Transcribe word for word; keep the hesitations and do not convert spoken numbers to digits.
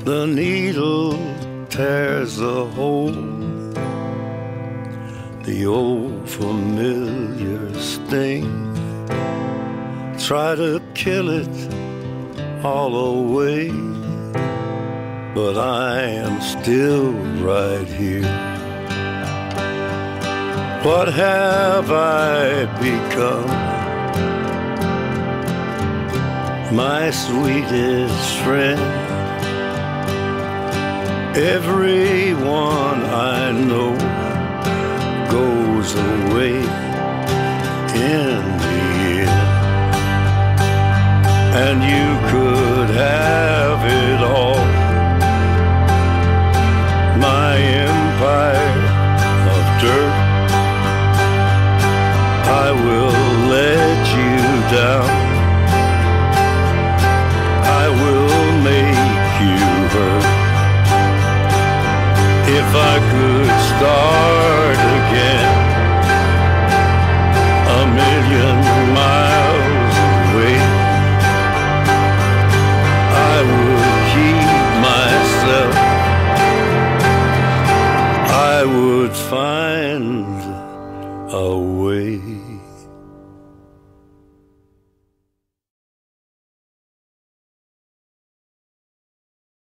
The needle tears a hole, the old familiar sting. Try to kill it all away, but I am still right here. What have I become? My sweetest friend. Everyone I know goes away in the end, and you could have it all. My empire of dirt, I will let you down. I will make you hurt. If I could start again, a million miles away, I would keep myself. I would find a way.